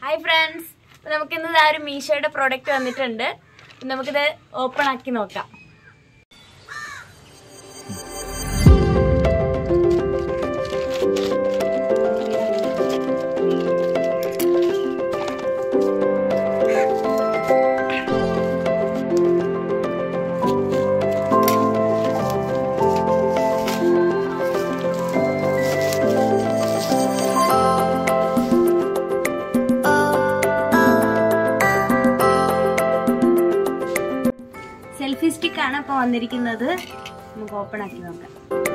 Hi friends, നമുക്ക് ഇന്ന് ഒരു മീഷോയുടെ പ്രോഡക്റ്റ് വന്നിട്ടുണ്ട്. നമുക്ക് ഇത് ഓപ്പൺ ആക്കി നോക്കാം. സെൽഫി സ്റ്റിക്ക് ആണ് അപ്പോൾ വന്നിരിക്കുന്നത്. നമുക്ക് ഓപ്പൺ ആക്കി നോക്കാം.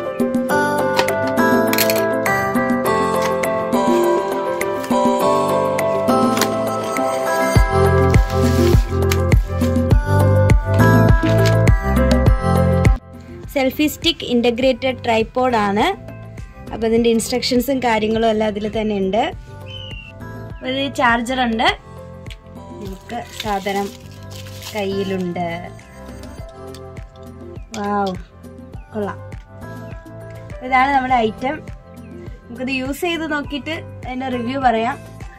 സെൽഫി സ്റ്റിക്ക് ഇന്റഗ്രേറ്റഡ് ട്രൈപോഡ് ആണ്. അപ്പോൾ ഇതിന്റെ ഇൻസ്ട്രക്ഷൻസും കാര്യങ്ങളും എല്ലാം അതിൽ തന്നെ ഉണ്ട്. ഒരു ചാർജർ ഉണ്ട്. നമുക്ക് സാധനം കയ്യിലുണ്ട്. വാവ്, കൊള്ളാം. ഇതാണ് നമ്മുടെ ഐറ്റം. നമുക്കിത് യൂസ് ചെയ്ത് നോക്കിയിട്ട് അതിന്റെ റിവ്യൂ പറയാം.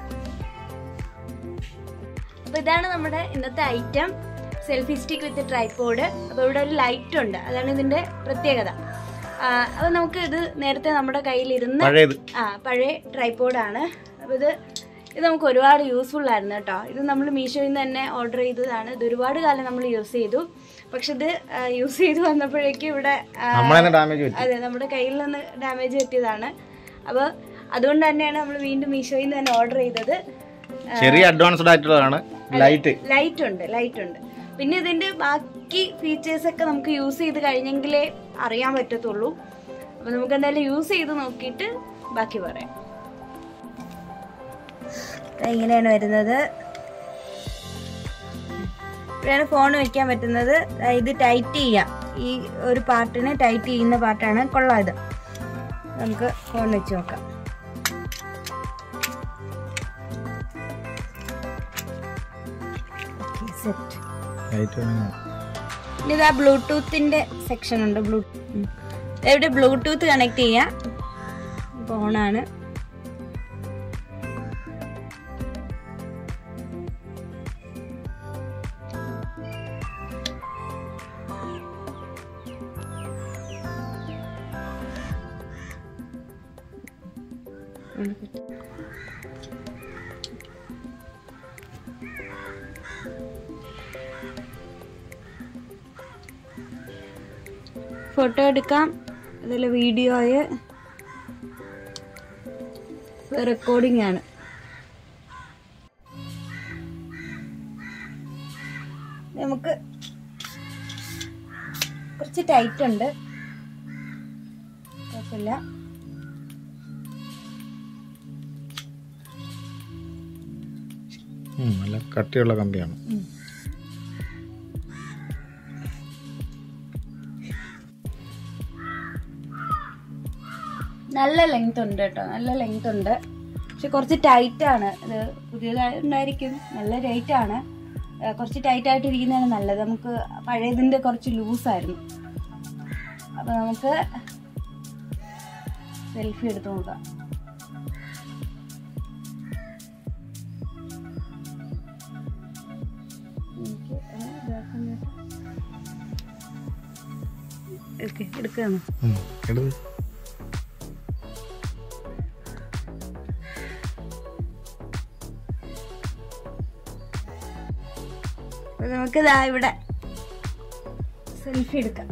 അപ്പൊ ഇതാണ് നമ്മുടെ ഇന്നത്തെ item, selfie stick with tripod. അപ്പൊ ഇവിടെ ഒരു ലൈറ്റ് ഉണ്ട്, അതാണ് ഇതിന്റെ പ്രത്യേകത. അപ്പൊ നമുക്ക് ഇത് നേരത്തെ നമ്മുടെ കയ്യിലിരുന്ന് പഴയ ട്രൈപോഡാണ്. അപ്പൊ ഇത് നമുക്ക് ഒരുപാട് യൂസ്ഫുൾ ആയിരുന്നു കേട്ടോ. ഇത് നമ്മൾ മീഷോയിൽ നിന്ന് തന്നെ ഓർഡർ ചെയ്തതാണ്. ഇത് ഒരുപാട് കാലം നമ്മൾ യൂസ് ചെയ്തു. പക്ഷെ ഇത് യൂസ് ചെയ്ത് വന്നപ്പോഴേക്കും ഇവിടെ അതെ നമ്മുടെ കയ്യിൽ നിന്ന് ഡാമേജ് പറ്റിയതാണ്. അപ്പോൾ അതുകൊണ്ട് തന്നെയാണ് നമ്മൾ വീണ്ടും മീഷോയിൽ നിന്ന് തന്നെ ഓർഡർ ചെയ്തത്. ചെറിയ അഡ്വാൻസ്ഡ് ആയിട്ടുള്ളതാണ്. ലൈറ്റ് ഉണ്ട്. പിന്നെ ഇതിന്റെ ബാക്കി ഫീച്ചേഴ്സ് ഒക്കെ നമുക്ക് യൂസ് ചെയ്ത് കഴിഞ്ഞെങ്കിലേ അറിയാൻ പറ്റത്തുള്ളൂ. അപ്പൊ നമുക്ക് എന്തായാലും യൂസ് ചെയ്ത് നോക്കിയിട്ട് ബാക്കി പറയാം. ഇങ്ങനെയാണ് വരുന്നത്. ഇവിടെയാണ് ഫോൺ വെക്കാൻ പറ്റുന്നത്. ഇത് ടൈറ്റ് ചെയ്യാം. ഈ ഒരു പാർട്ടിനെ ടൈറ്റ് ചെയ്യുന്ന പാർട്ടാണ്. കൊള്ളാം. ഇത് നമുക്ക് ഫോൺ വെച്ച് നോക്കാം. ഇതാ ബ്ലൂടൂത്തിന്റെ സെക്ഷൻ ഉണ്ട്. ഇവിടെ ബ്ലൂടൂത്ത് കണക്ട് ചെയ്യാം. ഫോണാണ്. ഫോട്ടോ എടുക്കാം. അതിൽ വീഡിയോയ് റെക്കോർഡിംഗ് ആണ്. നമുക്ക് കുറച്ച് ടൈറ്റ് ഉണ്ട്, കുഴപ്പമില്ല. നല്ല കട്ടിയുള്ള കമ്പിയാണ്. നല്ല ലെങ്ത് ഉണ്ട് കേട്ടോ, നല്ല ലെങ്ത് ഉണ്ട്. പക്ഷെ കുറച്ച് ടൈറ്റ് ആണ്. ഇത് പുതിയതായിട്ടുണ്ടായിരിക്കും, നല്ല ടൈറ്റ് ആണ്. കുറച്ച് ടൈറ്റ് ആയിട്ട് ഇരിക്കുന്നതാണ് നല്ലത്. നമുക്ക് പഴയതിൻ്റെ കുറച്ച് ലൂസായിരുന്നു. അപ്പൊ നമുക്ക് സെൽഫി എടുത്ത് നോക്കാം. എടുക്കാമോ? നമുക്ക് ഇതാ ഇവിടെ സെൽഫി എടുക്കാം.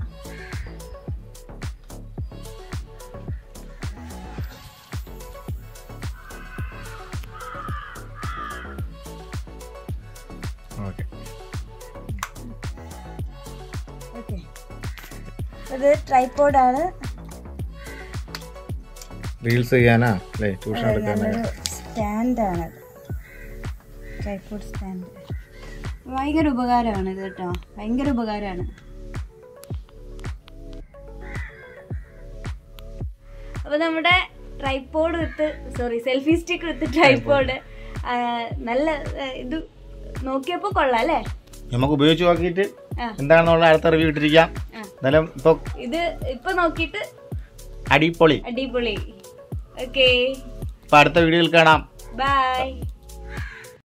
ഇത് ട്രൈപോഡാണ്. റീൽസ് ചെയ്യാനാ അല്ലേ, ട്യൂഷൻ എടുക്കാനാ. സ്റ്റാൻഡാണ്, ട്രൈപോഡ് സ്റ്റാൻഡ്. ഭയങ്കര ഉപകാരമാണ് ഇത് കേട്ടോ, ഭയങ്കര ഉപകാരമാണ്. അപ്പൊ നമ്മുടെ tripod with selfie stick with tripod നല്ല ഇത് നോക്കിയപ്പോ കൊള്ളാം അല്ലേ. നമുക്ക് ഉപയോഗിച്ച് നോക്കിയിട്ട് എന്താണെന്നുള്ള അടുത്ത റിവ്യൂ ഇട്ടിരിക്കാം. ഇത് ഇപ്പൊ നോക്കിയിട്ട് അടിപൊളി. ഓക്കേ, അടുത്ത വീഡിയോയിൽ കാണാം. ബൈ.